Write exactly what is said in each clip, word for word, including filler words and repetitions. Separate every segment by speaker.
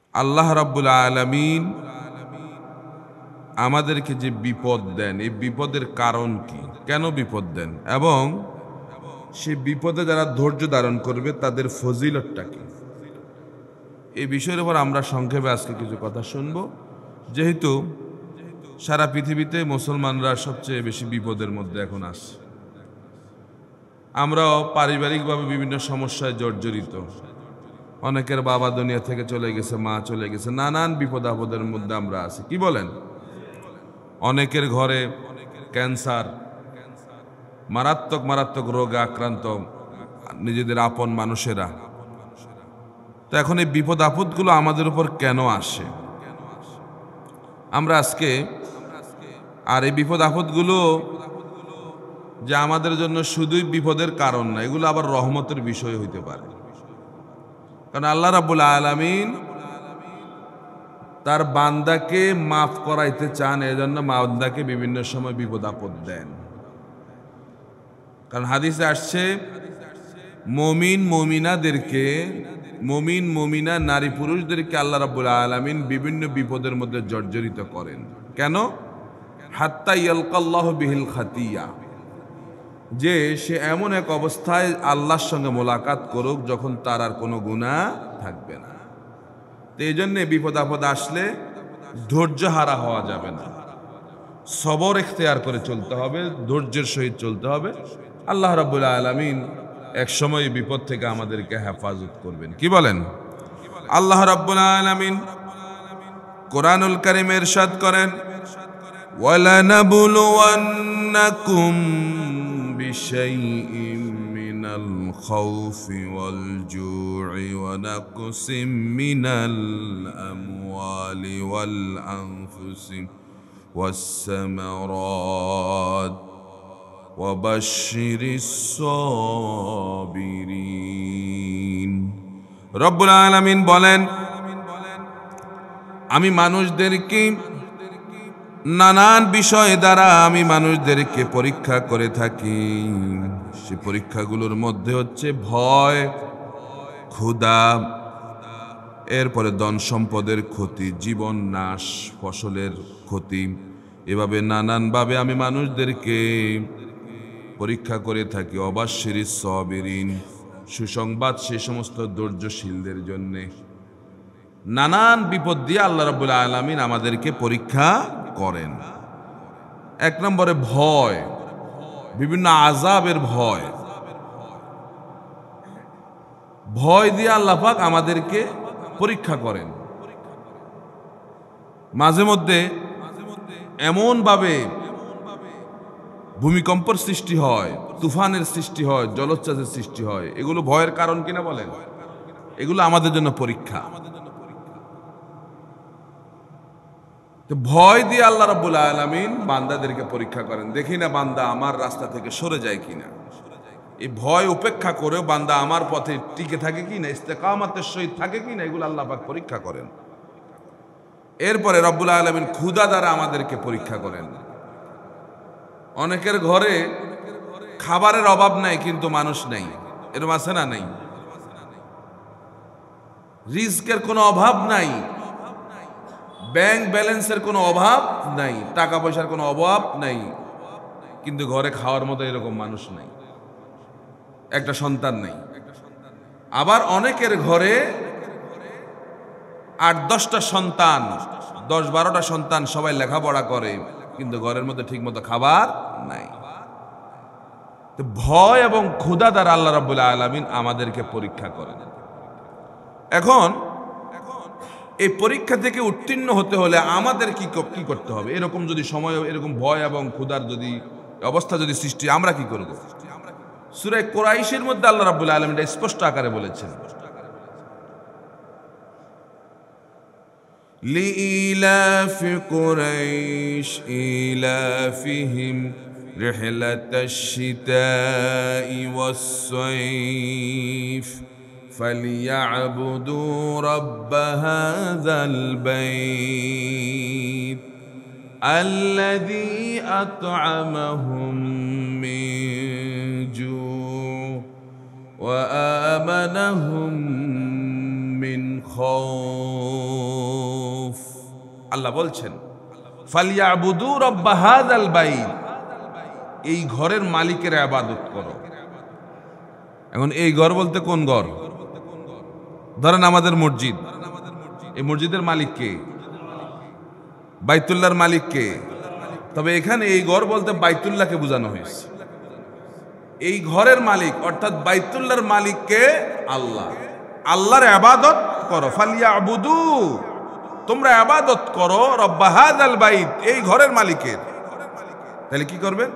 Speaker 1: আল্লাহ রাব্বুল আলামিন আমাদেরকে যে বিপদ দেন, এই বিপদের কারণ কি, কেন বিপদ দেন, এবং সেই বিপদে যারা ধৈর্য ধারণ করবে তাদের ফজিলতটা কি, এই বিষয়ের উপর আমরা সংক্ষেপে আজকে কিছু কথা শুনব। যেহেতু সারা পৃথিবীতে মুসলমানরা সবচেয়ে বেশি বিপদের মধ্যে এখন আছে, আমরাও পারিবারিকভাবে বিভিন্ন সমস্যায় জর্জরিত। অনেকের বাবা দুনিয়া থেকে চলে গেছে, মা চলে গেছে, নানান বিপদ আপদের মধ্যে আমরা আছি। কি বলেন? অনেকের ঘরে ক্যান্সার, মারাত্মক মারাত্মক রোগে আক্রান্ত নিজেদের আপন মানুষেরা। তো এখন এই বিপদ আপদগুলো আমাদের উপর কেন আসে, আমরা আজকে, আর এই বিপদ আপদগুলো যে আমাদের জন্য শুধুই বিপদের কারণ না, এগুলো আবার রহমতের বিষয় হইতে পারে। কারণ আল্লাহ রাব্বুল আলামিন তার বান্দাকে মাফ করাইতে চান, এজন্য বান্দাকে বিভিন্ন সময় বিপদ আপদ দেন। কারণ হাদিসে আসছে, মুমিন মুমিনাদেরকে, মুমিন মুমিনা নারী পুরুষদেরকে আল্লাহ রাব্বুল আলামিন বিভিন্ন বিপদের মধ্যে জর্জরিত করেন। কেন? হাত্তা ইয়ালকাল্লাহু বিহিল খাতিয়া, যে সে এমন এক অবস্থায় আল্লাহর সঙ্গে মোলাকাত করুক যখন তার আর কোনো গুনাহ থাকবে না। তো এই জন্যে বিপদ আপদ আসলে ধৈর্য হারা হওয়া যাবে না, সবর ইখতিয়ার করে চলতে হবে, ধৈর্যের সহিত চলতে হবে। আল্লাহ রাব্বুল আলামিন এক সময় বিপদ থেকে আমাদেরকে হেফাজত করবেন। কি বলেন? আল্লাহ রাব্বুল আলামিন কোরআনুল কারীমে ইরশাদ করেন, ওয়ালানাবলুওয়ান্নাকুম বিশাইইম মিনাল খাউফি ওয়াল জু'i ওয়া নাকসিম মিনাল আমওয়ালি ওয়াল আনফুসি ওয়াস সামারাত ওয়া বাশশিরিস সাবিরিন। রব্বুল আলামিন বলেন, আমি মানুষদেরকে নানান বিষয় দ্বারা আমি মানুষদেরকে পরীক্ষা করে থাকি। সে পরীক্ষাগুলোর মধ্যে হচ্ছে ভয়, ক্ষুধা, এরপরে ধন সম্পদের ক্ষতি, জীবন নাশ, ফসলের ক্ষতি। এভাবে নানানভাবে আমি মানুষদেরকে পরীক্ষা করে থাকি। অবাশশিরিস সাবিরিন, সুসংবাদ সে সমস্ত ধৈর্যশীলদের জন্যে। নানান বিপদ দিয়ে আল্লাহ রাব্বুল আলামিন আমাদেরকে পরীক্ষা করেন। এক নম্বরে ভয়, বিভিন্ন আযাবের ভয়। ভয় দিয়ে আল্লাহ পাক আমাদেরকে পরীক্ষা করেন। মাঝে মধ্যে এমন ভাবে ভূমিকম্পের সৃষ্টি হয়, তুফানের সৃষ্টি হয়, জলোচ্ছ্বাসের সৃষ্টি হয়। এগুলো ভয়ের কারণ কিনা বলেন? এগুলো আমাদের জন্য পরীক্ষা। ভয় দিয়ে আল্লাহ রাব্বুল আলামিন বান্দাদেরকে পরীক্ষা করেন, দেখি না বান্দা আমার রাস্তা থেকে সরে যায় কিনা। এই ভয় উপেক্ষা করেও বান্দা আমার পথে টিকে থাকে কিনা, ইস্তেকামাতের সহিত থাকে কিনা, এগুলো আল্লাহ পাক পরীক্ষা করেন। এরপরে রব্বুল আলামিন ক্ষুধা দ্বারা আমাদেরকে পরীক্ষা করেন। অনেকের ঘরে খাবারের অভাব নাই কিন্তু মানুষ নেই, এরকম আছে না? নাই। রিজকের কোনো অভাব নাই, ব্যাংক ব্যালেন্সের কোনো অভাব নাই, টাকা পয়সার কোনো অভাব নাই, কিন্তু ঘরে খাওয়ার মতো এরকম মানুষ নাই, একটা সন্তান নেই। আবার অনেকের ঘরে আট দশটা সন্তান, দশ বারোটা সন্তান, সবাই লেখাপড়া করে, কিন্তু ঘরের মধ্যে ঠিক মতো খাবার নাই। তো ভয় এবং ক্ষুধা দ্বারা আল্লাহ রাব্বুল আলামিন আমাদেরকে পরীক্ষা করেন। এখন এই পরীক্ষা থেকে উত্তীর্ণ হতে হলে আমাদের কি কি করতে হবে? এরকম যদি সময়, এরকম ভয় এবং ক্ষুধার যদি অবস্থা যদি সৃষ্টি, আমরা কি করব? সূরা কুরাইশের মধ্যে আল্লাহ রাব্বুল আলামিন এটা স্পষ্ট আকারে বলেছেন, লিইলাফি কুরাইশ ইলাফিহিম রিহলাতাশ শিতাই ওয়াস সাইফ فليعبدوا رب هذا البيت الذي أطعمهم من جوع وآمنهم من خوف আল্লাহ বলছেন ফালিয়াবুদু রাব্ব হাযাল বাইত, এই ঘরের মালিকের ইবাদত করো। এখন এই ঘর বলতে কোন ঘর? ধরেন আমাদের মসজিদ, এই মসজিদের মালিক কে? বাইতুল্লাহর মালিক কে? তবে এখানে এই ঘর বলতে বাইতুল্লাহকে বোঝানো হয়েছে। এই ঘরের মালিক অর্থাৎ বাইতুল্লাহর মালিক কে? আল্লাহ। আল্লাহর ইবাদত করো। ফালিয়াবুদু, তোমরা ইবাদত করো রব্ব হাযাল বাইত, এই ঘরের মালিকের। তাহলে কি করবেন?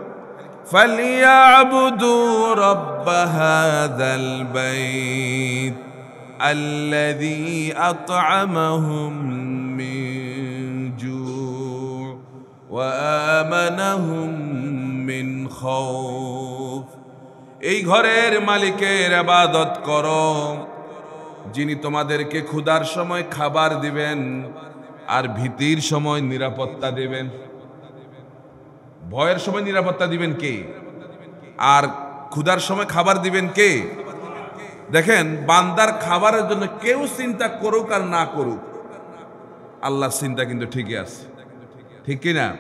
Speaker 1: ফালিয়াবুদু রব্ব হাযাল বাইত আল্লাযী আত'আমাহুম মিন জু' ওয়া আমানাহুম মিন খাউফ, এই ঘরের মালিকের ইবাদত করো যিনি তোমাদেরকে ক্ষুধার সময় খাবার দিবেন আর ভীতির সময় নিরাপত্তা দিবেন। ভয়ের সময় নিরাপত্তা দিবেন কে? আর ক্ষুধার সময় খাবার দিবেন কে? দেখেন, বান্দার খাবারের জন্য কেউ চিন্তা করুক আর না করুক, আল্লাহর চিন্তা কিন্তু ঠিকই আছে, ঠিক কি না?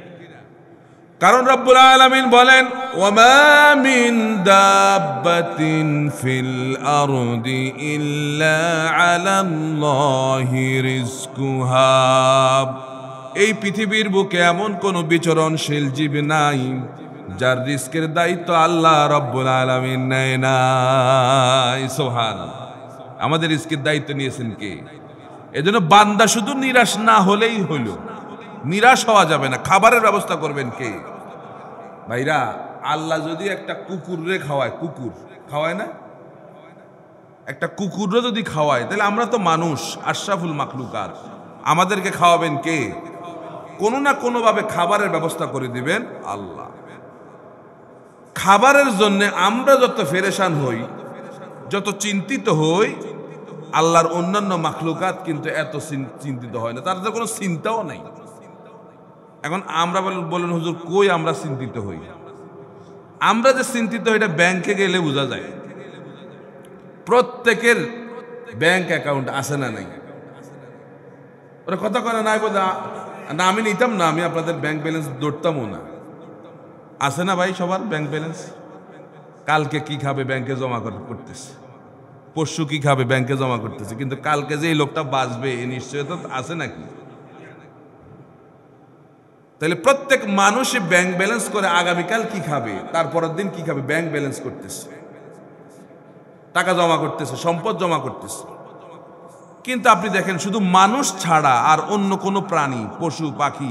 Speaker 1: কারণ রব্বুল আলামিন বলেন ওয়ামা মিন দাব্বাতিন ফিল আরদি ইল্লা আলাল্লাহি রিজকুহা, এই পৃথিবীর বুকে এমন কোন বিচরণশীল জীব নাই যার রিজকের দায়িত্ব আল্লাহ রব্বুল আলামিন নেয় নাই। সুবহানাল্লাহ। আমাদের রিজকের দায়িত্ব নিয়েছেন কে? এজন্য বান্দা শুধু নিরাশ না হলেই হলো, নিরাশ হওয়া যাবে না। খাবারের ব্যবস্থা করবেন কে? ভাইরা, আল্লাহ যদি একটা কুকুররে খাওয়ায়, কুকুর খাওয়ায় না, একটা কুকুররে যদি খাওয়ায়, তাহলে আমরা তো মানুষ, আশরাফুল মাখলুকাত, আমাদেরকে খাওয়াবেন কে? কোনো না কোনো ভাবে খাবারের ব্যবস্থা করে দিবেন আল্লাহ। খাবারের জন্য আমরা যত ফেরেশান হই, যত চিন্তিত হই, আল্লাহর অন্যান্য মাখলুকাত কিন্তু এত চিন্তিত হয় না, তাদের কোনো চিন্তাও নাই। এখন আমরা বলেন হুজুর কই আমরা চিন্তিত হই? আমরা যে চিন্তিত হই এটা ব্যাংকে গেলে বোঝা যায়। প্রত্যেকের ব্যাংক অ্যাকাউন্ট আছে না নাই? ওরা কথা করে নাই বোঝা না, আমি নিতাম না, আমি আপনাদের ব্যাংক ব্যালেন্স ধরতামও না। আছে না ভাই সবার ব্যাংক ব্যালেন্স? কালকে কি খাবে ব্যাংকে জমা করতেছে, পরশু কি খাবে ব্যাংকে জমা করতেছে, কিন্তু কালকে যে এই লোকটা বাঁচবে এই নিশ্চয়তা আছে নাকি? তাহলে প্রত্যেক মানুষই ব্যাংক ব্যালেন্স করে আগামীকাল কি খাবে, তারপরের দিন কি খাবে, ব্যাংক ব্যালেন্স করতেছে, টাকা জমা করতেছে, সম্পদ জমা করতেছে। কিন্তু আপনি দেখেন শুধু মানুষ ছাড়া আর অন্য কোনো প্রাণী, পশু পাখি,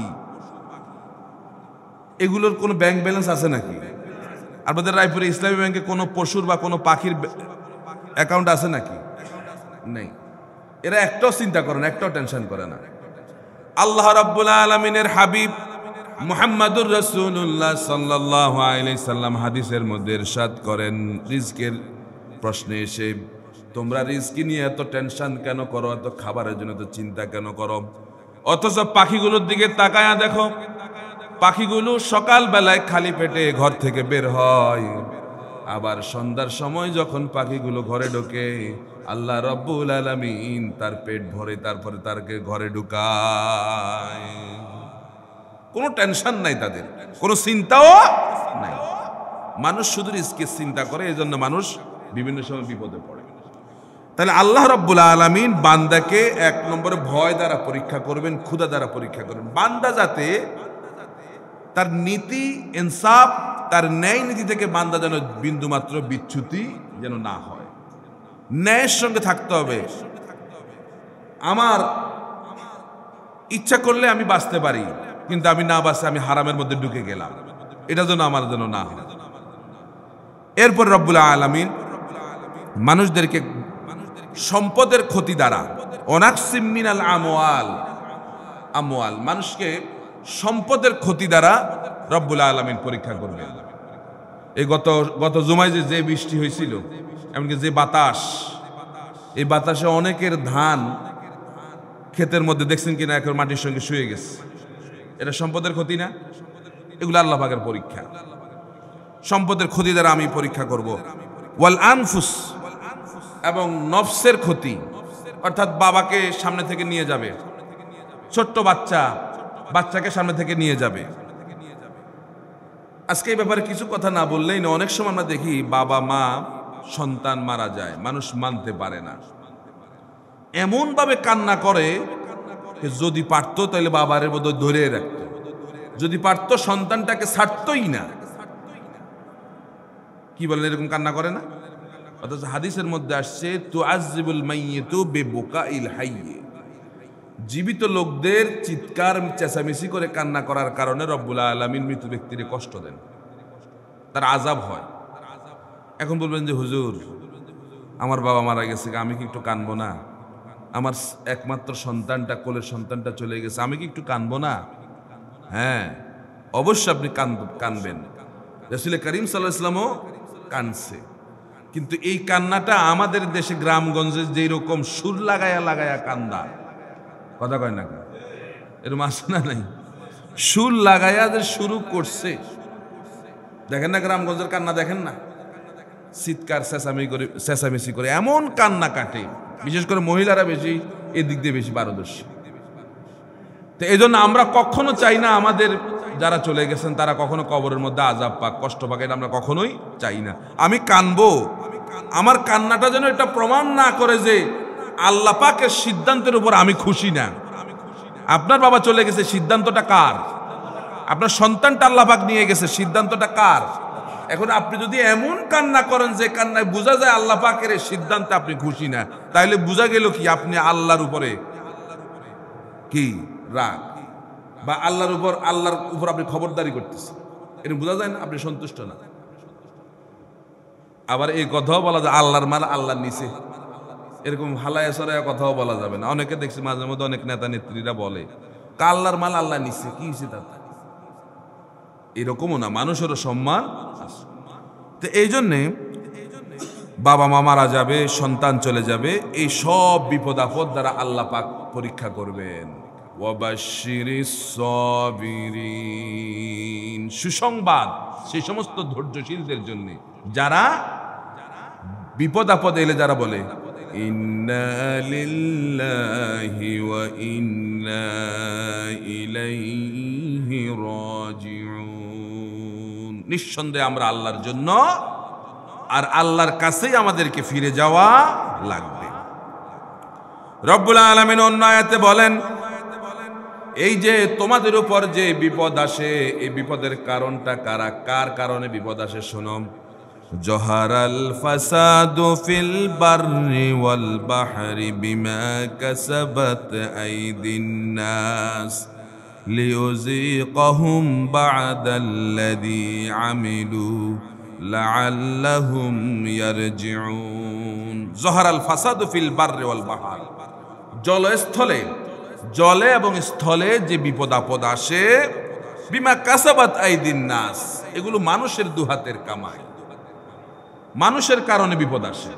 Speaker 1: এগুলোর কোনো ব্যাংক ব্যালেন্স আছে নাকি? আপনাদের রায়পুরে ইসলামী ব্যাংকে কোনো পশুর বা কোনো পাখির অ্যাকাউন্ট আছে নাকি? নেই। এরা একটাও চিন্তা করে না, একটাও টেনশন করে না। আল্লাহ রাব্বুল আলামিনের হাবিব মুহাম্মাদুর রাসূলুল্লাহ সাল্লাল্লাহু আলাইহি সাল্লাম হাদিসের মধ্যে ইরশাদ করেন, রিজকের প্রশ্নে এসে তোমরা রিজক নিয়ে এত টেনশন কেন করো, এত খাবারের জন্য তো চিন্তা কেন করো? অথচ পাখিগুলোর দিকে তাকায়া দেখো, পাখিগুলো সকাল বেলায় খালি পেটে ঘর থেকে বের হয়, আবার সন্ধ্যার সময় যখন পাখিগুলো ঘরে ঢোকে আল্লাহ রাব্বুল আলামিন তার পেট ভরে তারপরে তারকে ঘরে ঢুকায়। কোনো টেনশন নাই তাদের, কোনো চিন্তাও নাই। মানুষ শুধু রিজকের চিন্তা করে, এই জন্য মানুষ বিভিন্ন সময় বিপদে পড়ে। তাহলে আল্লাহ রাব্বুল আলামিন বান্দাকে এক নম্বরে ভয় দ্বারা পরীক্ষা করবেন, ক্ষুধা দ্বারা পরীক্ষা করবেন। বান্দা যাতে তার নীতি ইনসাফ, তার ন্যায় নীতি থেকে বান্দা যেন বিন্দুমাত্র বিচ্যুতি যেন না হয়, ন্যায়ের সঙ্গে থাকতে হবে। আমার ইচ্ছা করলে আমি বাঁচতে পারি, কিন্তু আমি না বাঁচে আমি হারামের মধ্যে ঢুকে গেলাম, এটা যেন আমার যেন না হয়। এরপর রব্বুল আলামিন মানুষদেরকে সম্পদের ক্ষতি দ্বারা, অনাকসিম মিনাল আমওয়াল, আমওয়াল মানুষকে সম্পদের ক্ষতি দ্বারা রব্বুল আলামিন পরীক্ষা করবেন। এই গত গত জুমায় যে যে বৃষ্টি হয়েছিল, এমনকি যে বাতাস, এই বাতাসে অনেকের ধান ক্ষেতের মধ্যে দেখছেন কিনা এখন মাটির সঙ্গে শুয়ে গেছে। এটা সম্পদের ক্ষতি না? এগুলো আল্লাহ পাকের পরীক্ষা। সম্পদের ক্ষতি দ্বারা আমি পরীক্ষা করব। ওয়াল আনফুস, এবং নফসের ক্ষতি, অর্থাৎ বাবাকে সামনে থেকে নিয়ে যাবে, ছোট্ট বাচ্চা, বাচ্চাকে সামনে থেকে নিয়ে যাবে। আজকে এই ব্যাপারে কিছু কথা না বললেই না, অনেক সময় আমরা দেখি বাবা মা সন্তান মারা যায়, মানুষ মানতে পারে না, এমন ভাবে কান্না করে যদি পারতো তাহলে বাবার মধ্যে ধরে রাখতো, যদি পারতো সন্তানটাকে ছাড়তই না। কি বলেন, এরকম কান্না করে না? অথচ হাদিসের মধ্যে আসছে তুআযিবুল মাইয়িতু বিবুকাইল হাইয়্যি, জীবিত লোকদের চিৎকার চেঁচামেচি করে কান্না করার কারণে রব্বুল আলামিন মৃত ব্যক্তির কষ্ট দেন, তার আযাব হয়। এখন বলবেন যে হুজুর আমার বাবা মারা গেছে, আমি কি একটু কানবো না? আমার একমাত্র সন্তানটা, কোলের সন্তানটা চলে গেছে, আমি কি একটু কানবো না? হ্যাঁ, অবশ্যই আপনি কানবেন। রাসূল করিম সাল্লাল্লাহু আলাইহি ওয়াসাল্লামও কানছে, কিন্তু এই কান্নাটা আমাদের দেশে গ্রামগঞ্জে যেই রকম সুর লাগায়া লাগায়া কান্দা, কথা কয় না, এরকম আসে না? নাই, সুর লাগায়া যে শুরু করছে, দেখেন না গ্রামগঞ্জের কান্না, দেখেন না চিৎকার চেঁচামি করে চেঁচামেচি করে এমন কান্না কাটে, বিশেষ করে মহিলারা বেশি এদিক দিয়ে বেশি পারদর্শী। তো এই জন্য আমরা কখনো চাই না আমাদের যারা চলে গেছেন তারা কখনো কবরের মধ্যে আযাব পাক, কষ্ট পাক, এটা আমরা কখনোই চাই না। আমি কানবো, আমার কান্নাটা যেন এটা প্রমাণ না করে যে আল্লাহ পাকের সিদ্ধান্তের উপর আমি খুশি না। আপনার বাবা চলে গেছে, সিদ্ধান্তটা কার? আপনার সন্তানটা আল্লাহ পাক নিয়ে গেছে, সিদ্ধান্তটা কার? এখন আপনি যদি এমন কান্না করেন যে কান্নায় বোঝা যায় আল্লাহ পাকের সিদ্ধান্তে আপনি খুশি না, তাহলে বোঝা গেল কি আপনি আল্লাহর উপরে কি রাগ, বা আল্লাহর উপর আল্লাহর উপর আপনি খবরদারি করতেছেন, এটা বোঝা যায় না, আপনি সন্তুষ্ট না। আবার এই কথাও বলা যায় আল্লাহর মাল আল্লাহর নিচে, এরকম হালায়া সরায়া কথাও বলা যাবে না। অনেকে দেখছি মাঝে মধ্যে অনেক নেতা নেত্রীরা বলে আল্লাহর মাল আল্লাহ নিচে, কি হয়েছে তাতে? এরকমও না, মানুষেরও সম্মান। তো এই জন্যে বাবা মা মারা যাবে, সন্তান চলে যাবে, এই সব বিপদ আপদ দ্বারা আল্লাহ পাক পরীক্ষা করবেন। ওয়াবাশশিরিস সাবিরিন, সুসংবাদ সেই সমস্ত ধৈর্যশীলদের জন্য যারা বিপদ আপদ এলে যারা বলে ইন্না লিল্লাহি ওয়া ইন্না ইলাইহি রাজিউন, নিঃসন্দেহে আমরা আল্লাহর জন্য আর আল্লাহর কাছেই আমাদেরকে ফিরে যাওয়া লাগবে। রব্বুল আলামিন অন্য আয়াতে বলেন, এই যে তোমাদের উপর যে বিপদ আসে, এই বিপদের কারণটা কারা, কার কারণে বিপদ আসে শোনো। জহারাল ফাসাদু ফিল বাররি ওয়াল বাহরি বিমা কাসাবাত আইদিন নাস লিয়ুযীকাহুম বা'দাল্লাযী আমিলু লাআল্লাহুম ইয়ারজিউন। জহারাল ফাসাদু ফিল বাররি ওয়াল বাহর, জলস্থলে, জলে এবং স্থলে যে বিপদ আপদ আসে, বিমা কাসাবাত আইদিন নাস, এগুলো মানুষের দুহাতের কামাই, মানুষের কারণে বিপদ আসে।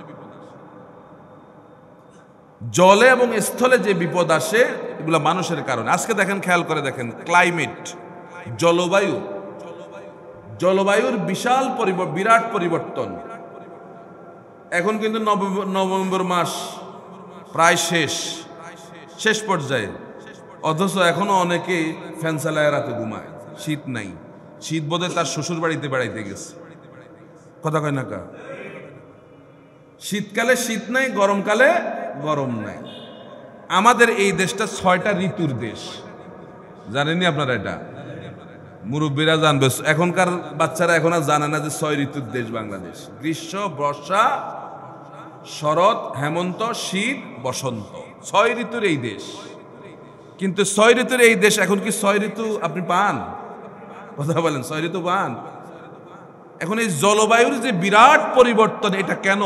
Speaker 1: জলে এবং স্থলে যে বিপদ আসে এগুলো মানুষের কারণে। আজকে দেখেন, খেয়াল করে দেখেন, ক্লাইমেট, জলবায়ু, জলবায়ুর বিশাল পরিবর্তন, বিরাট পরিবর্তন। এখন কিন্তু নভেম্বর মাস প্রায় শেষ শেষ পর্যায়ে, অথচ এখনো অনেকেই ফ্যান চালায় রাতে ঘুমায়, শীত নাই। শীত বোধহয় তার শ্বশুর বাড়িতে বেড়াইতে গেছে, কথা কয় না কা? শীতকালে শীত নাই, গরমকালে গরম নাই। আমাদের এই দেশটা ছয়টা ঋতুর দেশ, জানেননি আপনারা? এটা মুরব্বীরা জানবে, এখনকার বাচ্চারা এখন আর জানে না যে ছয় ঋতুর দেশ বাংলাদেশ। গ্রীষ্ম, বর্ষা, শরৎ, হেমন্ত, শীত, বসন্ত, ছয় ঋতুর এই দেশ। কিন্তু ছয় ঋতুর এই দেশ, এখন কি ছয় ঋতু আপনি পান? কথা বলেন, ছয় ঋতু পান? এখন এই জলবায়ুর যে বিরাট পরিবর্তন, এটা কেন?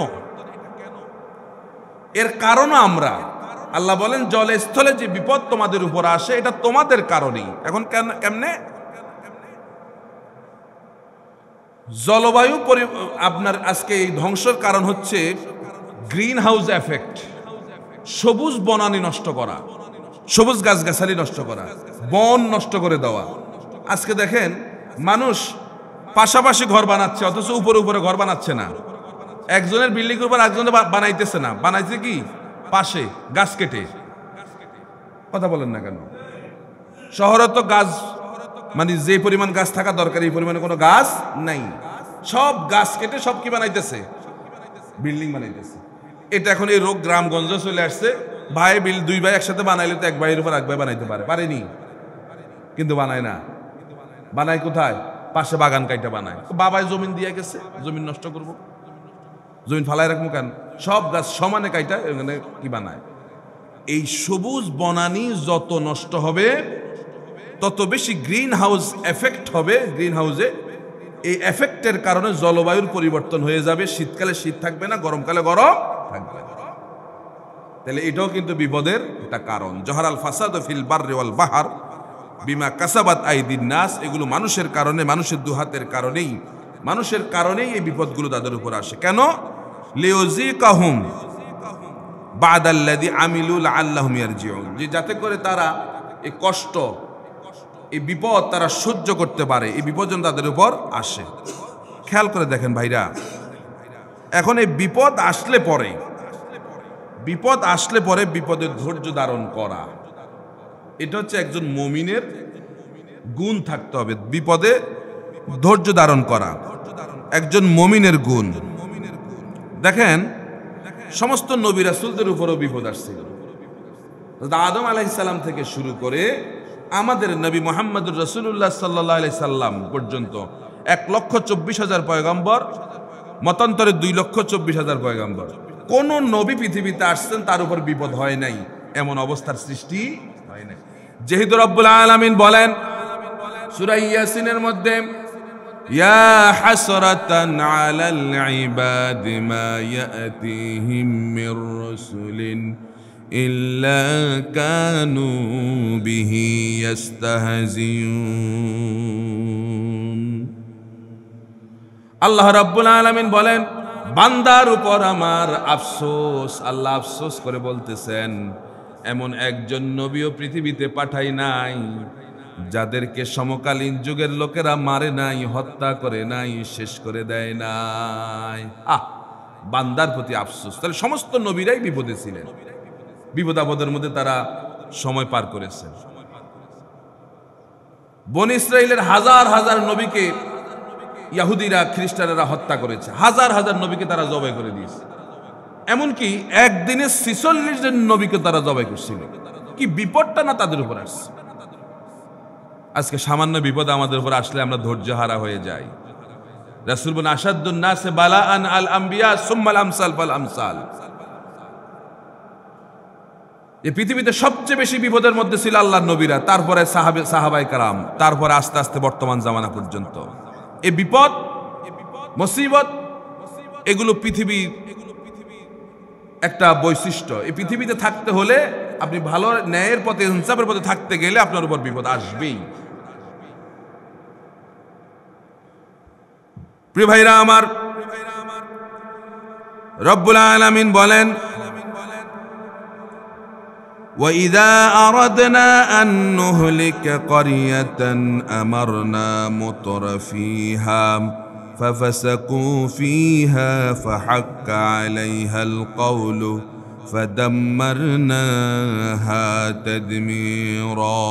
Speaker 1: এর কারণ আমরা, আল্লাহ বলেন জলে স্থলে যে বিপদ তোমাদের উপর আসে এটা তোমাদের কারণেই। এখন কেন, কেমনে? জলবায়ু আপনার আজকে এই ধ্বংসের কারণ হচ্ছে গ্রিন হাউস এফেক্ট, সবুজ বনানী নষ্ট করা, সবুজ গাছগাছালি নষ্ট করা, বন নষ্ট করে দেওয়া। আজকে দেখেন মানুষ পাশাপাশি ঘর বানাচ্ছে, অথচ উপরে উপরে ঘর বানাচ্ছে না। একজনের বিল্ডিং উপর একজনের বানাইতেছে না, বানাইছে কি পাশে গাছ কেটে। কথা বলেন না কেন? শহরে তো গাছ মানে যে পরিমাণ গাছ থাকা দরকার এই পরিমাণে কোনো গাছ নাই, সব গাছ কেটে সব কি বানাইতেছে, বিল্ডিং বানাইতেছে। এটা এখন এই রোগ গ্রামগঞ্জে চলে আসছে। ভাই বিল দুই ভাই একসাথে বানাইলে তো এক ভাইয়ের উপর এক ভাই বানাইতে পারে, পারেনি? কিন্তু বানায় না। বানায় কোথায়? পাশে বাগান কাইটা বানায়। বাবাই জমিন দিয়ে গেছে, জমিন নষ্ট করব, জমিন ফালাই রাখবো কেন? সব গাছ সমানে কাইটা এখানে কি বানায়। এই সবুজ বনানী যত নষ্ট হবে তত বেশি গ্রিন হাউস এফেক্ট হবে। গ্রিন হাউসে এই এফেক্টের কারণে জলবায়ুর পরিবর্তন হয়ে যাবে। শীতকালে শীত থাকবে না, গরমকালে গরম থাকবে না। তাহলে এটাও কিন্তু বিপদের একটা কারণ। জহরাল ফাসাদ ফিল বাররি ওয়াল বাহর বিমা কাসাবাত আইদিন নাস, এগুলো মানুষের কারণে, মানুষের দুহাতের কারণেই, মানুষের কারণেই এই বিপদগুলো তাদের উপর আসে। কেন? লিউযিকাহুম বাদাল্লাযী আমিলু লাআল্লাহুম ইয়ারজিউন, যে যাতে করে তারা এই কষ্ট, এই বিপদ তারা সহ্য করতে পারে, এই বিপদ যেন তাদের উপর আসে। খেয়াল করে দেখেন ভাইরা, এখন এই বিপদ আসলে পরে, বিপদ আসলে পরে বিপদের ধৈর্য ধারণ করা, এটা হচ্ছে একজন মুমিনের গুণ থাকতে হবে। বিপদে ধৈর্য ধারণ করা একজন মুমিনের গুণ। দেখেন সমস্ত নবী রাসূলদের উপরও বিপদ আসছিল। আদম আলাইহিস সালাম থেকে শুরু করে আমাদের নবী মুহাম্মদুর রাসূলুল্লাহ সাল্লাল্লাহু আলাইহি সাল্লাম পর্যন্ত এক লক্ষ চব্বিশ হাজার পয়গম্বর, মতান্তরে দুই লক্ষ চব্বিশ হাজার পয়গম্বর, কোন নবী পৃথিবীতে আসছেন তার উপর বিপদ হয় নাই, এমন অবস্থার সৃষ্টি হয় নাই। যেহেতু রব্বুল আলামিন বলেন সূরা ইয়াসিনের মধ্যে, ইয়া হাসরাতান আলাল ইবাদি মা ইয়াতিহিম মির রাসূলিন ইল্লা কানু বিহি ইস্তাহজিউন। আল্লাহ রাব্বুল আলামিন বলেন, বান্দার উপর আমার আফসোস। আল্লাহ আফসোস করে বলতেছেন, এমন একজন নবীও পৃথিবীতে পাঠাই নাই যাদেরকে সমকালীন যুগের লোকেরা মারে নাই, হত্যা করে নাই, শেষ করে দেয় নাই। আহ, বান্দার প্রতি আফসোস। তাহলে সমস্ত নবীরাই বিপদে ছিলেন, বিপদ আপদের মধ্যে তারা সময় পার করেছেন। বনী ইসরাইলের হাজার হাজার নবীকে ইহুদিরা, খ্রিস্টানেরা হত্যা করেছে, হাজার হাজার নবীকে তারা জবাই করে দিয়েছে। এমনকি একদিনে ছিচল্লিশ জন নবীকে তারা জবাই করছিল। কি বিপদটা না তাদের উপর আসছে। আজকে সামান্য বিপদ আমাদের উপর আসলে আমরা ধৈর্য হারা হয়ে যাই। রাসূল বলেন, আশাদ্দুন নাসে বালাআন আল আম্বিয়া সুম্মাল আমসাল ফাল আমসাল। এই পৃথিবীতে সবচেয়ে বেশি বিপদের মধ্যে ছিল আল্লাহর নবীরা, তারপরে সাহাবে সাহাবায়ে কেরাম, তারপরে আস্তে আস্তে বর্তমান জামানা পর্যন্ত। এই বিপদ, মুসিবত, এগুলো পৃথিবীর একটা বৈশিষ্ট্য। এই পৃথিবীতে থাকতে হলে আপনি ভালো ন্যায়ের পথে, ইনসাফের পথে থাকতে গেলে আপনার উপর বিপদ আসবেই। প্রিয় ভাইরা আমার, রব্বুল আলামিন বলেন, وَإِذَا أَرَدْنَا أَن نُّهْلِكَ قَرْيَةً أَمَرْنَا مُتْرَفِيهَا فَفَسَقُوا فِيهَا فَحَقَّ عَلَيْهَا الْقَوْلُ فَدَمَّرْنَاهَا تَدْمِيرًا।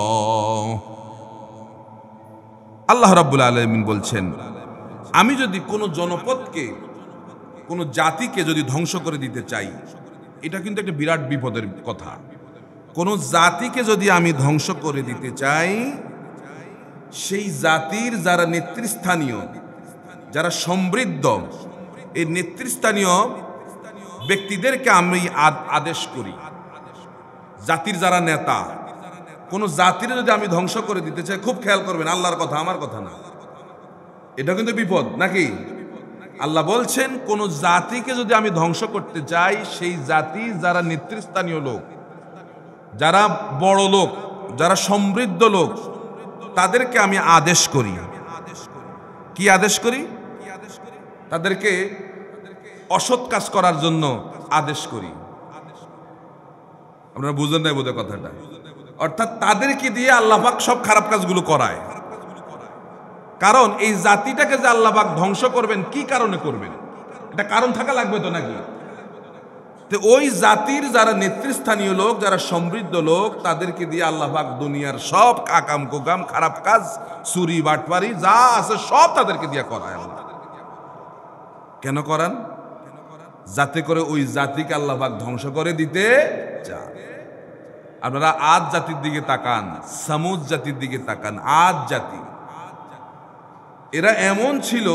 Speaker 1: আল্লাহ রাব্বুল আলামিন বলছেন, আমি যদি কোনো জনপদকে, কোনো জাতিকে যদি ধ্বংস করে দিতে চাই, এটা কিন্তু একটা বিরাট বিপদের কথা। কোন জাতিকে যদি আমি ধ্বংস করে দিতে চাই, সেই জাতির যারা নেতৃস্থানীয়, যারা সমৃদ্ধ, এই নেতৃস্থানীয় ব্যক্তিদেরকে আমি আদেশ করি। জাতির যারা নেতা, কোন জাতির যদি আমি ধ্বংস করে দিতে চাই, খুব খেয়াল করবেন, আল্লাহর কথা, আমার কথা না, এটা কিন্তু বিপদ নাকি? আল্লাহ বলছেন, কোন জাতিকে যদি আমি ধ্বংস করতে চাই, সেই জাতি যারা নেতৃস্থানীয় লোক, যারা বড় লোক, যারা সমৃদ্ধ লোক, তাদেরকে আমি আদেশ করি। কি আদেশ করি? তাদেরকে অসৎ কাজ করার জন্য আদেশ করি। আপনারা বুঝেন নাই বোধহয় কথাটা। অর্থাৎ তাদেরকে দিয়ে আল্লাহ পাক সব খারাপ কাজগুলো করায়। কারণ এই জাতিটাকে যে আল্লাহ পাক ধ্বংস করবেন, কি কারণে করবেন? এটা কারণ থাকা লাগবে তো নাকি? তো ওই জাতির যারা নেতৃস্থানীয় লোক, যারা সমৃদ্ধ লোক, তাদেরকে দিয়ে আল্লাহ পাক দুনিয়ার সব কাকাম কুকাম খারাপ কাজ, চুরি বাটপারি যা আছে সব তাদেরকে দিয়ে করায় আল্লাহ। কেন করান? যাতে করে ওই জাতিকে আল্লাহ পাক ধ্বংস করে দিতে চান। আপনারা আদ জাতির দিকে তাকান, সামুদ জাতির দিকে তাকান। আদ জাতি এরা এমন ছিল,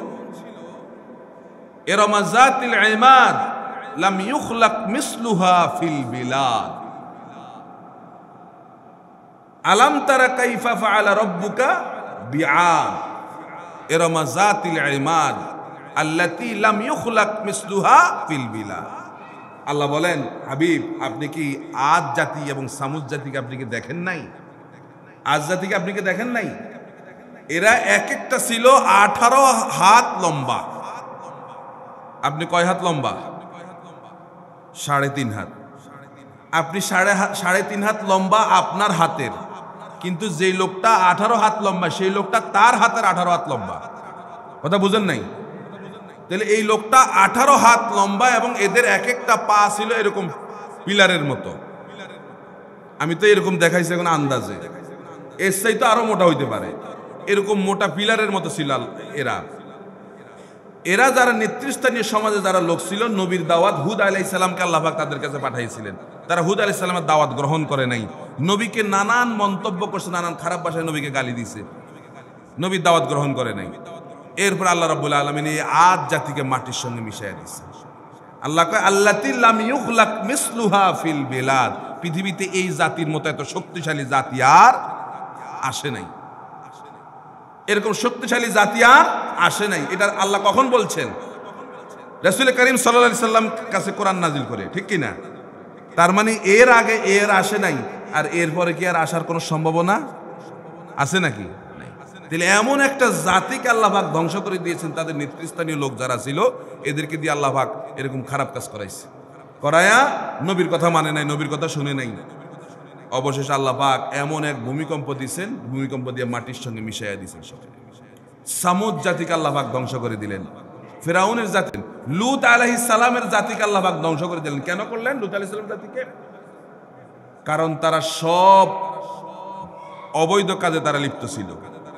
Speaker 1: এরমা জাতিল ইমাদ লাম ইউখলাক মিসলুহা ফিল বিলাদ। আলাম তারা কাইফা ফাআলা রাব্বুকা বিআদ। এরমা জাতিল ইমাদ আল্লাতী লাম ইউখলাক মিসলুহা ফিল বিলাদ। আল্লাহ বলেন, হাবিব আপনি কি আদ জাতি এবং সামুদ জাতিকে আপনি কি দেখেন নাই? আদ জাতিকে আপনি কি দেখেন নাই? এরা এক একটা ছিল আঠারো হাত লম্বা। আপনি কয় হাত লম্বা? সাড়ে তিন হাত। আপনি সাড়ে সাড়ে তিন হাত লম্বা আপনার হাতের, কিন্তু যে লোকটা আঠারো হাত লম্বা সেই লোকটা তার হাতের আঠারো হাত লম্বা। কথা বুঝেন নাই? তাহলে এই লোকটা আঠারো হাত লম্বা এবং এদের এক একটা পা ছিল এরকম পিলারের মতো। আমি তো এরকম দেখাইছি এখন আন্দাজে, এর চাইতে আরো মোটা হইতে পারে। এরকম মোটা পিলারের মতো ছিল এরা। এরা যারা নেতৃস্থানীয় সমাজে যারা লোক ছিল, নবীর দাওয়াত হুদ আলাইহিস সালামকে আল্লাহ পাক তাদের কাছে পাঠাইছিলেন। তারা হুদ আলাইহিস সালামের দাওয়াত গ্রহণ করে নাই, নবীকে নানান মন্তব্য করছে, নানান খারাপ ভাষায় নবীকে গালি দিছে, নবীর দাওয়াত গ্রহণ করে নাই। এরপর আল্লাহ রাব্বুল আলামিন এই আদ জাতিকে মাটির সঙ্গে মিশাইয়া দিয়েছে। আল্লাহ কয় আল্লাতী লাম ইউখলাক মিসলুহা ফিল বিলাদ। পৃথিবীতে এই জাতির মতো এত শক্তিশালী জাতি আর আসে নাই, এরকম শক্তিশালী জাতি আর আসে নাই। এটা আল্লাহ কখন বলছেন? রাসূল করিম সাল্লাল্লাহু আলাইহি সাল্লাম কাছে কোরআন নাজিল করে, ঠিক কি না? তার মানে এর আগে এর আসে নাই, আর এরপরে কি আর আসার কোনো সম্ভাবনা আছে নাকি? তাহলে এমন একটা জাতিকে আল্লাহ পাক ধ্বংস করে দিয়েছেন। তাদের নেতৃস্থানীয় লোক যারা ছিল এদেরকে দিয়ে আল্লাহ পাক এরকম খারাপ কাজ করাইছে, করায়া নবীর কথা মানে নাই, নবীর কথা শুনে নাই। অবশেষে আল্লাহ পাক এমন এক ভূমিকম্প দিয়েছেন, ভূমিকম্প দিয়ে মাটির সঙ্গে মিশাইয়া দিয়েছেন। সামুদ জাতিকে আল্লাহ পাক ধ্বংস করে দিলেন। ফিরাউনের জাতি, লূত আলাইহিস সালামের জাতিকে আল্লাহ পাক ধ্বংস করে দিলেন। কেন করলেন লূত আলাইহিস সালাম জাতিকে? কারণ তারা সব অবৈধ কাজে তারা লিপ্ত ছিল।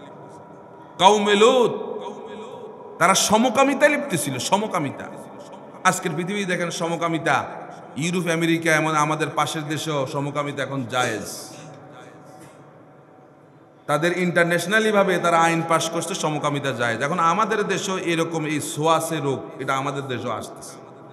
Speaker 1: কওমে লূত তারা সমকামিতায় লিপ্ত ছিল, সমকামিতা। আজকের পৃথিবী দেখেন সমকামিতা, ইউরোপ আমেরিকা এমন আমাদের পাশের দেশেও সমকামিতা এখন জায়েজ। তাদের ইন্টারন্যাশনালি ভাবে তারা আইন পাশ করছে, সমকামিতা জায়েজ। এখন আমাদের দেশেও এরকম এই সোয়াসে রোগ, এটা আমাদের দেশেও আসতেছে।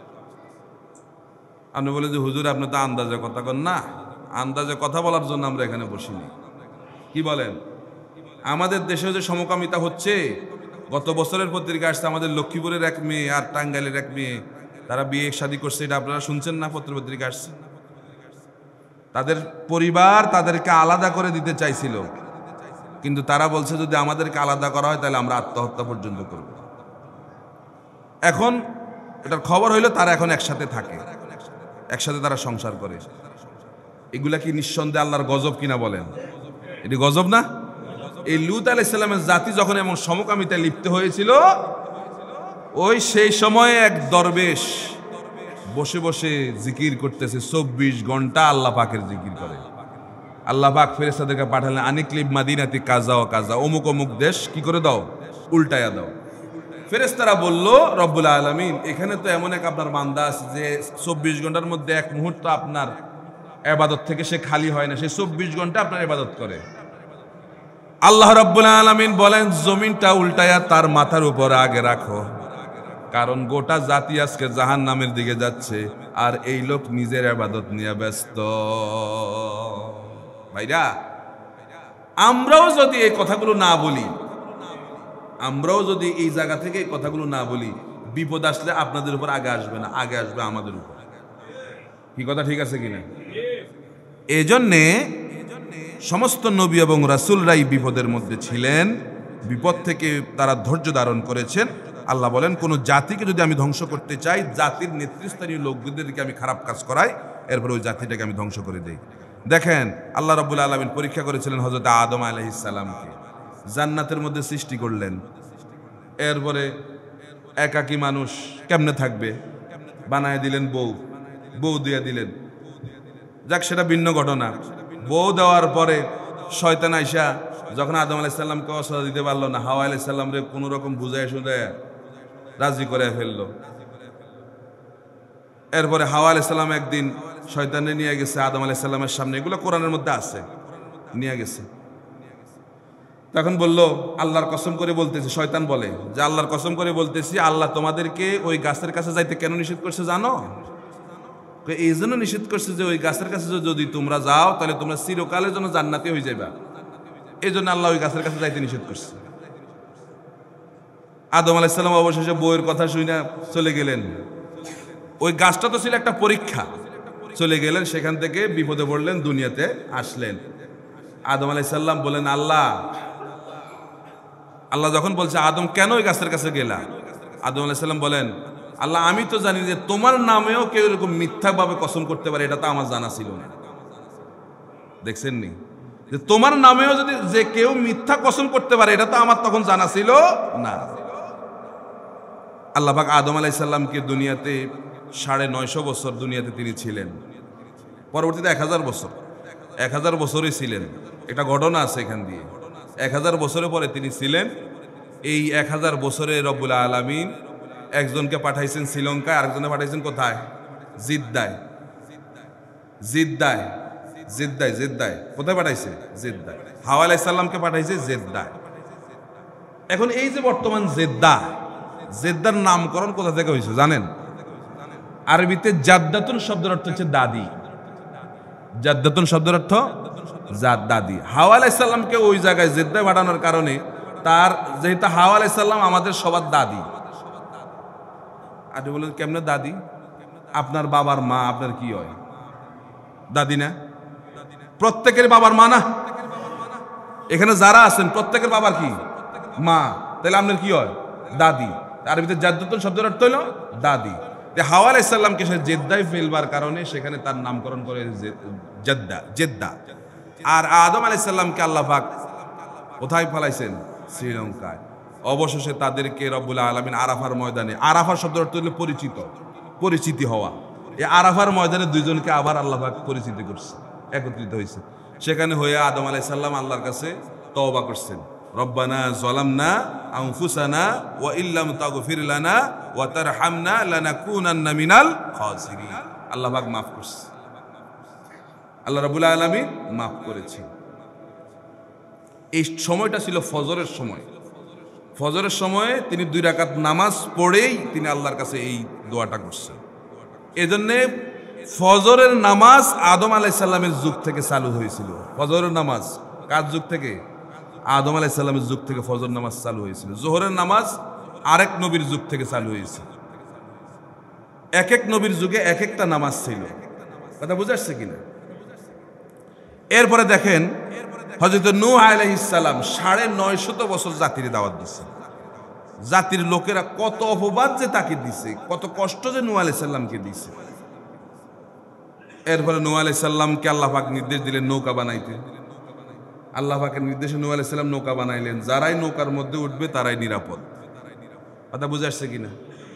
Speaker 1: আপনি বলে যে হুজুর আপনি তো আন্দাজে কথা কন না। আন্দাজে কথা বলার জন্য আমরা এখানে বসিনি। কি বলেন? আমাদের দেশেও যে সমকামিতা হচ্ছে, গত বছরের পত্রিকা আসছে আমাদের লক্ষ্মীপুরের এক মেয়ে আর টাঙ্গাইলের এক মেয়ে, তারা বিয়ে শাদী করছে, এটা আপনারা শুনছেন না? পত্র পত্রিকা আসছে। তাদের পরিবার তাদেরকে আলাদা করে দিতে চাইছিল, কিন্তু তারা বলছে যদি আমাদেরকে আলাদা করা হয় তাহলে আমরা আত্মহত্যা পর্যন্ত করব। এখন এটার খবর হইলো তারা এখন একসাথে থাকে, একসাথে তারা সংসার করে। এগুলা কি নিঃসন্দেহে আল্লাহর গজব কিনা বলেন? এটি গজব না? এই লূত আলাইহিস সালামের জাতি যখন এমন সমকামিতায় লিপ্ত হয়েছিল, ওই সেই সময়ে এক দরবেশ বসে বসে জিকির করতেছে, চব্বিশ ঘন্টা আল্লাহ পাকের জিকির করে। আল্লাহ পাক ফেরেশতাদেরকে পাঠালেন, আনিকলিব মাদিনাতি কাজা ও কাজা, অমুক অমুক দেশ কি করে দাও, উল্টায়া দাও। ফেরেশতারা বলল রব্বুল আলামিন, এখানে তো এমন এক আপনার বান্দা আছে যে চব্বিশ ঘন্টার মধ্যে এক মুহূর্ত আপনার ইবাদত থেকে সে খালি হয় না, সে চব্বিশ ঘন্টা আপনার ইবাদত করে। আল্লাহ রাব্বুল আলামিন বলেন, জমিনটা উল্টায়া তার মাথার উপর আগে রাখো, কারণ গোটা জাতি আজকে জাহান্নামের দিকে যাচ্ছে, আর এই লোক নিজের ইবাদত নিয়ে ব্যস্ত। ভাইরা, আমরাও যদি এই কথাগুলো না বলি, আমরাও যদি এই জায়গা থেকে এই কথাগুলো না বলি, বিপদ আসলে আপনাদের উপর আগে আসবে না, আগে আসবে আমাদের উপর। কি কথা ঠিক আছে কিনা? এই জন্যে সমস্ত নবী এবং রাসূলরাই বিপদের মধ্যে ছিলেন, বিপদ থেকে তারা ধৈর্য ধারণ করেছেন। আল্লাহ বলেন, কোন জাতিকে যদি আমি ধ্বংস করতে চাই, জাতির নেতৃস্থানীয় লোকদেরকে আমি খারাপ কাজ করাই, এরপরে ওই জাতিটাকে আমি ধ্বংস করে দেই। দেখেন আল্লাহ রাব্বুল আলামিন পরীক্ষা করেছিলেন হযরত আদম আলাইহিস সালামকে, জান্নাতের মধ্যে সৃষ্টি করলেন। এরপরে একাকী মানুষ কেমনে থাকবে, বানায় দিলেন বউ। বউ দিয়ে দিলেন। যাক, সেটা ভিন্ন ঘটনা। বউ দেওয়ার পরে শয়তান আইসা যখন আদম আলাইহিস সালামকে অসদা দিতে পারলো না, হাওয়া আলাইহিস সালামরে কোনো রকম বুঝায় শুনে রাজি করে ফেললো। এরপরে হাওয়া আলাইহিস সালাম একদিন শয়তানে নিয়ে গেছে আদম আলাইহিস সালামের সামনে, এগুলো কোরআনের মধ্যে আছে, নিয়ে গেছে। তখন বলল, আল্লাহর কসম করে বলতেছি, শয়তান বলে যে আল্লাহর কসম করে বলতেছি, আল্লাহ তোমাদেরকে ওই গাছের কাছে যাইতে কেন নিষেধ করছে জানো? এই জন্য নিষেধ করছে যে ওই গাছের কাছে যদি তোমরা যাও তাহলে তোমরা চিরকালের জন্য জান্নাতি হয়ে যাবে, এই জন্য আল্লাহ ওই গাছের কাছে যাইতে নিষেধ করছে। আদম আলাইহিস সালাম অবশেষে বউয়ের কথা শুনে চলে গেলেন। ওই গাছটা তো ছিল একটা পরীক্ষা, চলে গেলেন, সেখান থেকে বিপদে পড়লেন, দুনিয়াতে আসলেন। আদম আলাইহিস সালাম বলেন, আল্লাহ আল্লাহ যখন বলছে আদম কেন ওই গাছের কাছে গেলা, আদম আলাইহিস সালাম বলেন, আল্লাহ আমি তো জানি যে তোমার নামেও কেউ এরকম মিথ্যাভাবে কসম করতে পারে, এটা তো আমার জানা ছিল না। দেখছেন নি যে তোমার নামেও যদি যে কেউ মিথ্যা কসম করতে পারে, এটা তো আমার তখন জানা ছিল না। আল্লাহ পাক আদম আলাইহিস সালামকে দুনিয়াতে সাড়ে নয়শো বছর দুনিয়াতে তিনি ছিলেন, পরবর্তীতে এক হাজার বছর এক হাজার বছরই ছিলেন। একটা ঘটনা আছে এখান দিয়ে, এক হাজার বছরের পরে তিনি ছিলেন। এই এক হাজার বছরে রব্বুল আলামিন একজনকে পাঠাইছেন শ্রীলঙ্কায়, আরেকজনে পাঠাইছেন কোথায়? জিদ্দায়। জিদ্দায় জিদ্দায় জিদ্দায় কোথায় পাঠাইছে? জিদ্দায়। হাওয়া আলাইহিস সালামকে পাঠাইছে জেদ্দায়। এখন এই যে বর্তমান জেদ্দা, জেদ্দার নামকরণ কোথা থেকে হয়েছে জানেন? আরবিতে জাদ্দাতুন শব্দের অর্থ হচ্ছে দাদি। জাদ্দাতুন শব্দের অর্থ দাদি। হাওয়া আলাইহিস সালামকে ওই জায়গায় জেদ্দায় পাঠানোর কারণে তার, যেহেতু হাওয়া আলাইহিস সালাম আমাদের সবার দাদি। আপনি বলেন কেমনে দাদি? আপনার বাবার মা আপনার কি হয়? দাদি না? প্রত্যেকের বাবার মা না? এখানে যারা আছেন প্রত্যেকের বাবার কি? মা। তাহলে আপনার কি হয়? দাদি। আরবিতে জাদ্দাতুন শব্দের অর্থ হলো দাদি। হাওয়া আলাইহিস সালামকে সে জেদ্দায় ফেলবার কারণে সেখানে তার নামকরণ করে জেদ্দা, জেদ্দা। আর আদম আলাইহিস সালামকে আল্লাহ পাক কোথায় ফেলাইছেন? শ্রীলঙ্কায়। অবশেষে তাদেরকে রব্বুল আলামিন আরাফার ময়দানে, আরাফার শব্দের অর্থ হলো পরিচিত, পরিচিতি হওয়া। এই আরাফার ময়দানে দুইজনকে আবার আল্লাহ পাক পরিচিতি করছে, একত্রিত হয়েছে। সেখানে হয়ে আদম আলাইহিস সালাম আল্লাহর কাছে তওবা করছেন, রব্বানা যালামনা আনফুসানা ওয়া ইল্লাম তাগফির লানা ওয়া তারহামনা লানাকুনান্না মিনাল খাসিরিন। আল্লাহ পাক মাফ করছে, আল্লাহ রাব্বুল আলামিন মাফ করেছেন। এই সময়টা ছিল ফজরের সময়। ফজরের সময়ে তিনি দুই রাকাত নামাজ পড়েই তিনি আল্লাহর কাছে এই দোয়াটা করছেন। এজন্যে ফজরের নামাজ আদম আলাইহিস সালামের যুগ থেকে চালু হয়েছিল। ফজরের নামাজ কার যুগ থেকে? আদম আলাইহিস সালামের যুগ থেকে ফজর নামাজ চালু হয়েছিল। জোহরের নামাজ আরেক নবীর যুগ থেকে চালু হয়েছে। এক এক নবীর যুগে এক একটা নামাজ ছিল। কথা বুঝে আসছে কিনা? এরপরে দেখেন হযরত নূহ আলাইহিস সালাম সাড়ে নয়শত বছর জাতির দাওয়াত দিচ্ছে। জাতির লোকেরা কত অপবাদ যে তাকে দিছে, কত কষ্ট যে নূহ আলাইহিস সালামকে দিছে। এরপরে নূহ আলাইহিস সালামকে আল্লাহ পাক নির্দেশ দিলেন নৌকা বানাইতে। আল্লাহ পাকের নির্দেশে নূহ আলাইহিস সালাম নৌকা বানাইলেন। যারাই নৌকার মধ্যে উঠবে তারাই নিরাপদ। কথা বুঝে আসছে কিনা?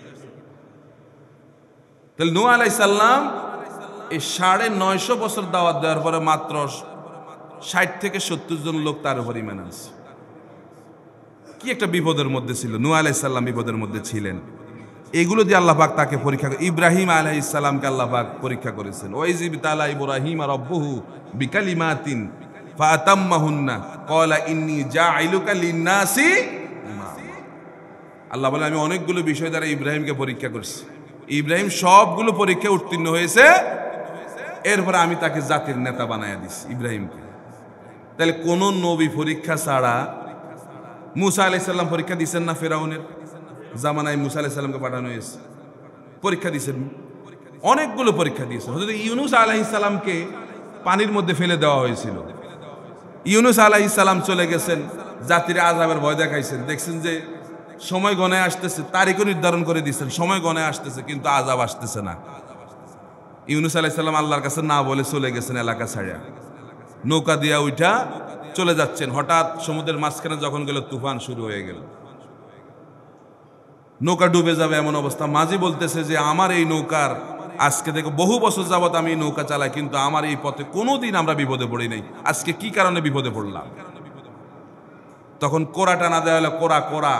Speaker 1: তাহলে নূহ আলাইহিস সালাম এই সাড়ে নয়শো বছর দাওয়াত দেওয়ার পরে মাত্র ষাট থেকে সত্তর জন লোক তার উপর ঈমান আনছে। কি একটা বিপদের মধ্যে ছিল নূহ আলাইহিস সালাম, বিপদের মধ্যে ছিলেন। এগুলো দিয়ে আল্লাহ পাক তাকে পরীক্ষা, ইব্রাহিম আলাইহিস সালামকে আল্লাহ পাক পরীক্ষা করেছেন। ওয়াইজ ইবতালা ইব্রাহিম রাব্বুহু বিকালিমাতিন ফাতাম্মাহুন্না ক্বালা ইন্নী জাইলুকা লিন্নাসি ইমামা। আল্লাহ বলে আমি অনেকগুলো বিষয় দ্বারা ইব্রাহিমকে পরীক্ষা করছি। ইব্রাহিম সবগুলো পরীক্ষায় উত্তীর্ণ হয়েছে। এরপরে আমি তাকে জাতির নেতা বানায়া দিছি ইব্রাহিমকে। তাহলে কোন নবী পরীক্ষা ছাড়া, মুসা আলাইহিস সালাম পরীক্ষা দিচ্ছেন না? ফেরাউনের জামানায় মুসা আলাইহিস সালামকে পাঠানো হয়েছে, পরীক্ষা দিয়েছেন, অনেকগুলো পরীক্ষা দিয়েছেন। হযরত ইউনূস আলাইহিস সালামকে পানির মধ্যে ফেলে দেওয়া হয়েছিল। ইউনূস আলাইহিস সালাম চলে গেছেন, জাতির আযাবের ভয় দেখাইছেন, দেখছেন যে সময় গণায় আসতেছে, তারিখও নির্ধারণ করে দিচ্ছেন, সময় গণায় আসতেছে কিন্তু আযাব আসতেছে না। ইউনূস আলাইহিস সালাম আল্লাহর কাছে না বলে চলে গেছেন এলাকা ছাড়া, নৌকা দিয়া উঠা চলে যাচ্ছেন। হঠাৎ সমুদ্রের মাঝখানে যখন গেল তুফান শুরু হয়ে গেল, নৌকা ডুবে যাবে এমন অবস্থা। মাঝি বলতেছে যে আমার এই নৌকার আজকে দেখো বহু বছর যাবত আমি নৌকা চালাই, কিন্তু আমার এই পথে কোনোদিন আমরা বিপদে পড়ি নাই। আজকে কি কারণে বিপদে পড়লাম? তখন কোরা টানা দেওয়া হলো, কোরা কোরা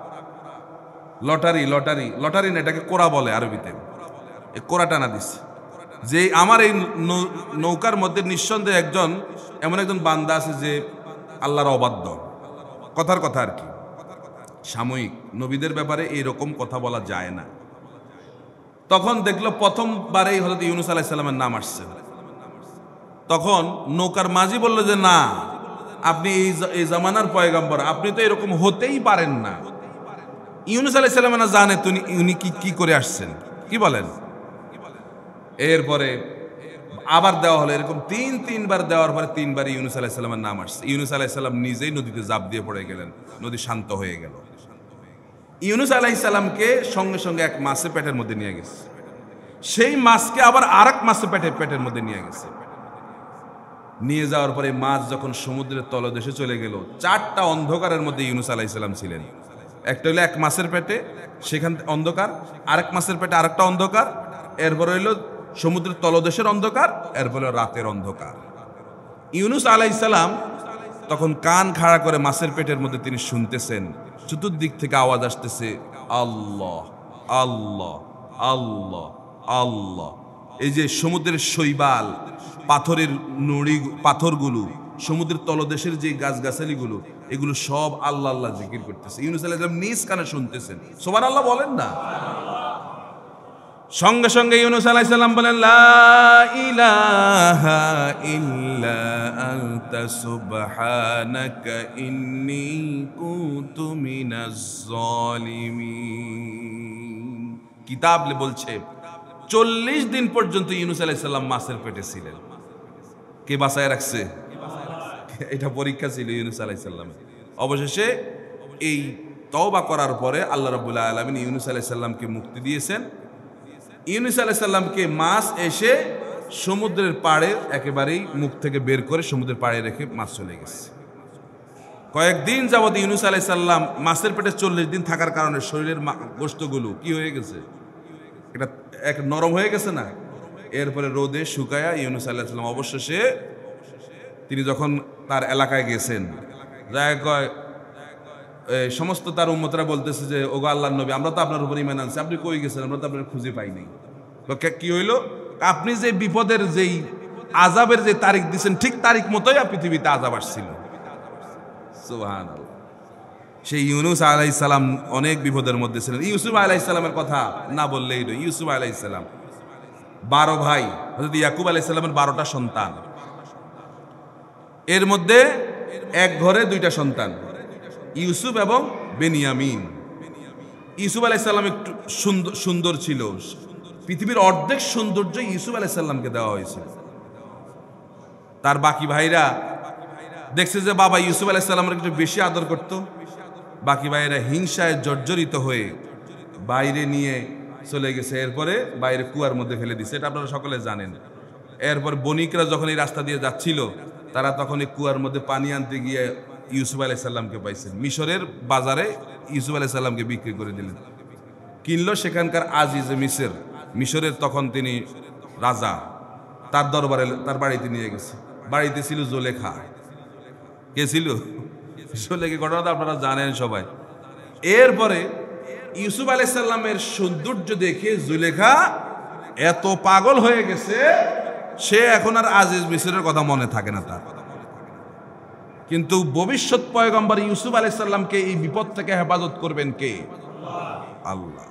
Speaker 1: লটারি লটারি লটারি না, এটাকে কোরা বলে আরবিতে। এই কোরা টানা দিচ্ছে যে আমার এই নৌকার মধ্যে নিঃসন্দেহে একজন এমন একজন বান্দা আছে যে আল্লাহর অবাধ্য। কথার কথা আর কি, সাময়িক নবীদের ব্যাপারে এইরকম কথা বলা যায় না। তখন দেখলো প্রথমবারেই হযরত ইউনূস আলাইহিস সালামের নাম আসছে। তখন নৌকার মাঝি বলল যে না, আপনি এই জামানার পয়গম্বর, আপনি তো এরকম হতেই পারেন না। ইউনূস আলাইহিস সালাম না জানে তুমি উনি কি কি করে আসছেন, কি বলেন? এরপরে আবার দেওয়া হলো, এরকম তিন তিনবার দেওয়ার পরে তিনবার ইউনূস আলাইহিস সালামের নাম আসছে। ইউনূস আলাইহিস সালাম নিজেই নদীতে ঝাঁপ দিয়ে পড়ে গেলেন, নদী শান্ত হয়ে গেল। ইউনূস আলাইহিস সালামকে সঙ্গে সঙ্গে এক মাছে পেটের মধ্যে নিয়ে গেছে, সেই মাছকে আবার আরেক মাছে পেটে পেটের মধ্যে নিয়ে গেছে। নিয়ে যাওয়ার পরে মাছ যখন সমুদ্রের তলদেশে চলে গেল, চারটা অন্ধকারের মধ্যে ইউনূস আলাইহিস সালাম ছিলেন। একটা হইলো এক মাছের পেটে, সেখান অন্ধকার, আরেক মাছের পেটে আরেকটা অন্ধকার, এরপরে হইলো সমুদ্রের তলদেশের অন্ধকার, এরপরে রাতের অন্ধকার। ইউনূস আলাইহিস সালাম তখন কান খাড়া করে মাছের পেটের মধ্যে তিনি শুনতেছেন, চতুর্দিক থেকে আওয়াজ আসতেছে, আল্লাহ আল্লাহ আল্লাহ আল্লাহ। এই যে সমুদ্রের শৈবাল, পাথরের নুড়ি, পাথরগুলো, সমুদ্রের তলদেশের যে গাছগাছালিগুলো, এগুলো সব আল্লাহ আল্লাহ জিকির করতেছে। ইউনূস আলাইহিস সালাম নিজ কানে শুনতেছেন। সুবহানাল্লাহ বলেন না। সঙ্গে সঙ্গে ইউনূস আলাইহিস সালাম বলেন, লা ইলাহা ইল্লা আনতা সুবহানাকা ইন্নী কুনতু মিনাজ জালিমিন। কিতাব বলছে চল্লিশ দিন পর্যন্ত ইউনূস আলাইহিস সালাম মাছের পেটে ছিলেন। কে বাঁচায় রাখছে? এটা পরীক্ষা ছিল ইউনূস আলাইহিস সালামের। অবশেষে এই তওবা করার পরে আল্লাহ রাব্বুল আলামিন ইউনূস আলাইহিস সালামকে মুক্তি দিয়েছেন। ইউনূস আলাইহিস সালামকে মাছ এসে সমুদ্রের পাড়ে একেবারেই মুখ থেকে বের করে সমুদ্রের পাড়ে রেখে মাছ চলে গেছে। কয়েকদিন যাবত ইউনূস আলাইহিস সালাম মাছের পেটে চল্লিশ দিন থাকার কারণে শরীরের গোশতগুলো কি হয়ে গেছে, এটা এক নরম হয়ে গেছে না। এরপরে রোদে শুকায়া ইউনূস আলাইহিস সালাম অবশেষে তিনি যখন তার এলাকায় গেছেন, যায় কয় সমস্ত তার উম্মতরা বলতেছে যে ওগো আল্লাহর নবী, আমরা তো আপনার উপর ঈমান আনছি, আপনি কই গেছেন, আমরা তো আপনার খুঁজে পাই নাই। কি হইল? আপনি যে বিপদের যেই আযাবের যে তারিখ দিচ্ছেন, ঠিক তারিখ মতোই পৃথিবীতে আযাব আসছিল। সুবহানাল্লাহ। সেই ইউনূস আলাইহিস সালাম অনেক বিপদের মধ্যে ছিলেন। ইউসুফ আলাইহিস সালামের কথা না বললেই নয়। ইউসুফ আলাইহিস সালাম বারো ভাই, হযরত ইয়াকুব আলাইহিস সালামের বারোটা সন্তান, এর মধ্যে এক ঘরে দুইটা সন্তান, ইউসুফ এবং বেনিয়ামিন। ইউসুফ আলাইহিস সালাম একটু সুন্দর সুন্দর ছিল, পৃথিবীর অর্ধেক সৌন্দর্য ইউসুফ আলাইহিস সালামকে দেওয়া হয়েছিল। তার বাকি ভাইরা দেখছে যে বাবা ইউসুফ আলাইহিস সালামের একটু বেশি আদর করত। বাকি ভাইরা হিংসায় জর্জরিত হয়ে বাইরে নিয়ে চলে গেছে। এরপরে বাইরে কুয়ার মধ্যে ফেলে দিছে, এটা আপনারা সকলে জানেন। এরপর বণিকরা যখন এই রাস্তা দিয়ে যাচ্ছিল, তারা তখন এই কুয়ার মধ্যে পানি আনতে গিয়ে ইউসুফ আলাইহিস সালামকে পাইছেন। মিশরের বাজারে ইউসুফ আলাইহিস সালামকে বিক্রি করে দিলেন। কিনলো সেখানকার আজিজে মিসর, মিশরের তখন তিনি রাজা, তার দরবারে তার বাড়িতে নিয়ে গেছে। বাড়িতে ছিল জুলেখা। কে ছিল? জুলেখা। ঘটনাটা আপনারা জানেন সবাই। এরপরে ইউসুফ আলাইহিস সালামের সৌন্দর্য দেখে জুলেখা এত পাগল হয়ে গেছে, সে এখন আর আজিজ মিসরের কথা মনে থাকে না তার। কিন্তু ভবিষ্যৎ পয়গম্বর ইউসুফ আলাইহিস সালামকে এই বিপদ থেকে হেফাজত করবেন কে? আল্লাহ।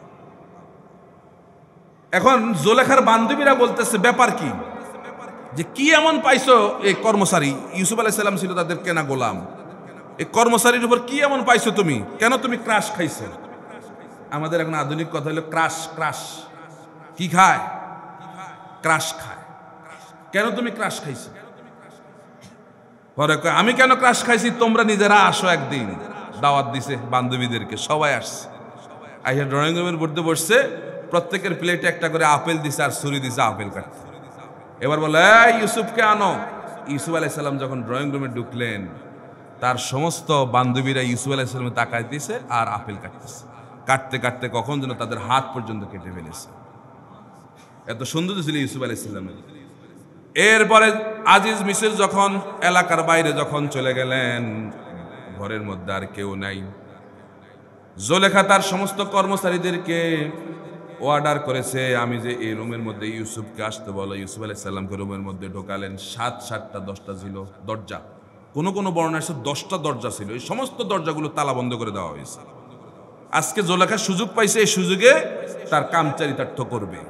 Speaker 1: এখন জুলেখার বান্ধবীরা বলতেছে ব্যাপার কি, যে কি এমন পাইছো এই কর্মচারী, ইউসুফ আলাইহিস সালাম ছিল তাদের কেনা গোলাম, এই কর্মচারীর উপর কি এমন পাইছো তুমি, কেন তুমি ক্রাশ খাইছো? আমাদের এখন আধুনিক কথা হলো ক্রাশ। ক্রাশ কি খায়? ক্রাশ খায়। কেন তুমি ক্রাশ খাইছো? পরে আমি কেন ক্রাশ খাইছি, তোমরা নিজেরা আসো একদিন। দাওয়াত দিছে বান্ধবীদেরকে, সবাই আসছে। আইসা ড্রয়িং রুমের মধ্যে বসছে, প্রত্যেকের প্লেটে একটা করে আপেল দিছে আর ছুরি দিছে আপেল কাটতে। এবার বলে এই ইউসুফকে আনো। ইউসুফ আলাইহিস সালাম যখন ড্রয়িং রুমে ঢুকলেন, তার সমস্ত বান্ধবীরা ইউসুফ আলাইহিস সালামে তাকায় দিছে আর আপেল কাটতেছে। কাটতে কাটতে কখন যেন তাদের হাত পর্যন্ত কেটে ফেলেছে। এত সৌন্দর্য ছিল ইউসুফ আলাইহিস সালামের। এরপরে আজিজ মিসর যখন এলাকার বাইরে যখন চলে গেলেন, ঘরের মধ্যে আর কেউ নাই। জুলেখা তার সমস্ত কর্মচারীদেরকে অর্ডার করেছে, আমি যে এই রুমের মধ্যে ইউসুফকে আসতে বলো। ইউসুফ আলাইহিস সালামকে রুমের মধ্যে ঢোকালেন। সাত সাতটা দশটা ছিল দরজা, কোন কোন বর্ণনা আছে দশটা দরজা ছিল। এই সমস্ত দরজাগুলো তালা বন্ধ করে দেওয়া হয়েছে। আজকে জুলেখা সুযোগ পাইছে, এই সুযোগে তার কামচারিতার্থ করবে।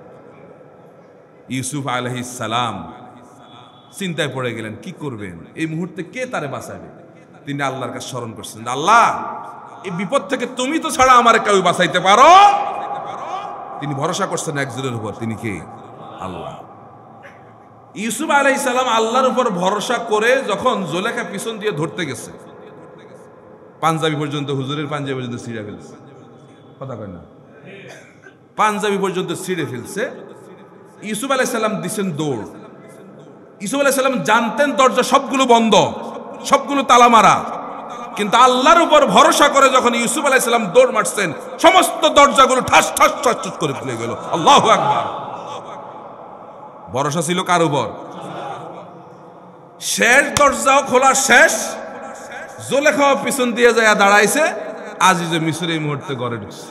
Speaker 1: ইউসুফ আলাইহিস সালাম চিন্তায় পড়ে গেলেন, কি করবেন এই মুহূর্তে, কে তারে বাঁচাবে। তিনি আল্লাহর কাছে স্মরণ করছেন, আল্লাহ এই বিপদ থেকে তুমি তো ছাড়া আমার কেউ বাঁচাইতে পারো। তিনি ভরসা করছেন একজনের উপর, তিনি কে? আল্লাহ। ইউসুফ আলাইহিস সালাম আল্লাহর উপর ভরসা করে যখন জুলেখা পিছন দিয়ে ধরতে গেছে, পাঞ্জাবি পর্যন্ত, হুজুরের পাঞ্জাবি পর্যন্ত ছিঁড়ে ফেলছে। কথা কয় না, পাঞ্জাবি পর্যন্ত ছিঁড়ে ফেলছে। ইউসুফ আলাইহিস সালাম দিচ্ছেন দৌড়। ইউসুফ আলাইহিস সালাম জানতেন দরজা সবগুলো বন্ধ, সবগুলো তালা মারা, কিন্তু আল্লাহর উপর ভরসা করে যখন ইউসুফ আলাইহিস সালাম দৌড় মারছেন, সমস্ত দরজাগুলো ঠাস ঠাস ঠাস ঠাস করে খুলে গেল। আল্লাহু আকবার। ভরসা ছিল কার উপর? শেষ দরজাও খোলা শেষ। জুলেখা পিছন দিয়ে যায় দাঁড়াইছে। আজিজে মিসর এই মুহূর্তে ঘরে ঢুকছে।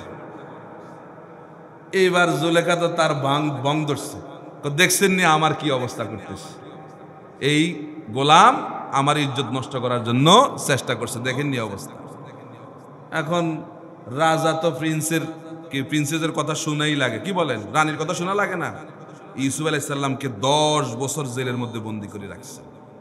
Speaker 1: এইবার জুলেখা তো তার বাং বং ধরছে, তো দেখছেন নি আমার কি অবস্থা করতেছে। এই গোলাম আমার ইজ্জত নষ্ট করার জন্য চেষ্টা করছে, দেখেননি অবস্থা। এখন রাজা তো প্রিন্সের কি প্রিন্সেসের কথা শুনেই লাগে, কি বলেন, রানীর কথা শোনা লাগে না। ইউসুফ আলাইহিস সালামকে দশ বছর জেলের মধ্যে বন্দী করে রাখছে।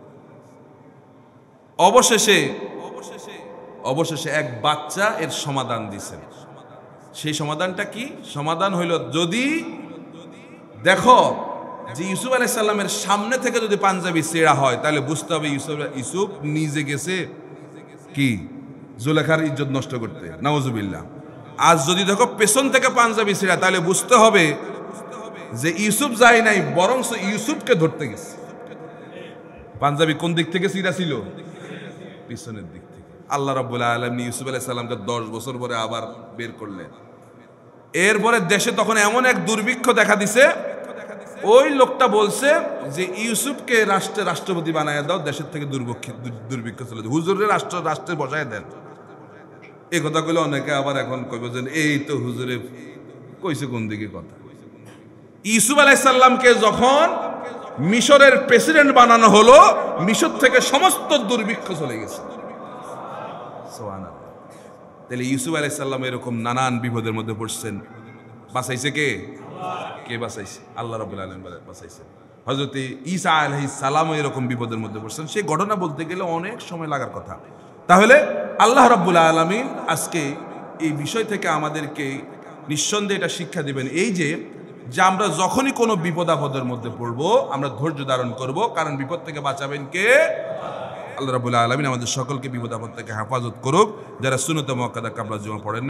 Speaker 1: অবশেষে অবশেষে এক বাচ্চা এর সমাধান দিছে। সেই সমাধানটা কি? সমাধান হইল, যদি দেখো যে ইউসুফ আলাইহিস সালামের সামনে থেকে যদি পাঞ্জাবি ছেঁড়া হয়, তাহলে বুঝতে হবে ইউসুফ ইউসুফ নিজে গেছে কি জুলেখার ইজ্জত নষ্ট করতে, নাউজুবিল্লাহ। আজ যদি দেখো পেছন থেকে পাঞ্জাবি ছেঁড়া, তাহলে বুঝতে হবে যে ইউসুফ যায় নাই, বরং ইউসুফকে ধরতে গেছে। পাঞ্জাবি কোন দিক থেকে ছিঁড়া ছিল? পিছনের দিক থেকে। আল্লাহ রাব্বুল আলামিন ইউসুফ আলাইহিস সালামকে দশ বছর পরে আবার বের করলেন। এরপরে দেশে তখন এমন এক দুর্ভিক্ষ দেখা দিছে, ওই লোকটা বলছে যে ইউসুফকে রাষ্ট্রের রাষ্ট্রপতি বানায় দাও, দেশের থেকে দুর্ভিক্ষ দুর্ভিক্ষ চলে যায়, হুজুরের রাষ্ট্র রাষ্ট্রে বসায় দেন। এই কথা কইলে অনেকে আবার এখন কইব যে এই তো হুজুরে কইছে কোন দিকে কথা। ইউসুফ আলাইহিস সালামকে যখন মিশরের প্রেসিডেন্ট বানানো হলো, মিশর থেকে সমস্ত দুর্ভিক্ষ চলে গেছে। সুবহানাল্লাহ। তাহলে ইউসুফ আলাইহিস সালাম এরকম নানান বিপদের মধ্যে পড়ছেন, বাঁচাইছে কে? কে বাঁচাইছে? আল্লাহ রাব্বুল আলামিন বাঁচাইছে। হযরত ঈসা আলাইহিস সালাম এরকম বিপদের মধ্যে পড়ছেন। সেই ঘটনা বলতে গেলে অনেক সময় লাগার কথা। তাহলে আল্লাহ রাব্বুল আলামিন আজকে এই বিষয় থেকে আমাদেরকে নিঃসন্দেহে এটা শিক্ষা দিবেন, এই যে যে আমরা যখনই কোনো বিপদ আপদের মধ্যে পড়বো, আমরা ধৈর্য ধারণ করব, কারণ বিপদ থেকে বাঁচাবেন কে? আল্লাহ রাব্বুল আলামিন আমাদের সকলকে বিপদ আপদ থেকে হেফাজত করুক। যারা সুন্নত মুআক্কাদা কাবলা জুমা পড়েন